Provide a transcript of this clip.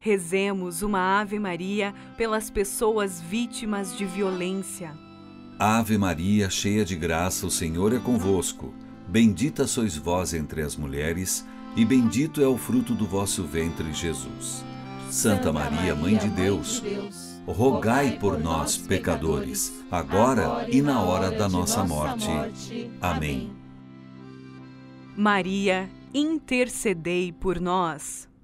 Rezemos uma Ave Maria pelas pessoas vítimas de violência. Ave Maria, cheia de graça, o Senhor é convosco. Bendita sois vós entre as mulheres, e bendito é o fruto do vosso ventre, Jesus. Santa Maria, Mãe de Deus, rogai por nós, pecadores, agora e na hora da nossa morte. Amém. Maria, intercedei por nós.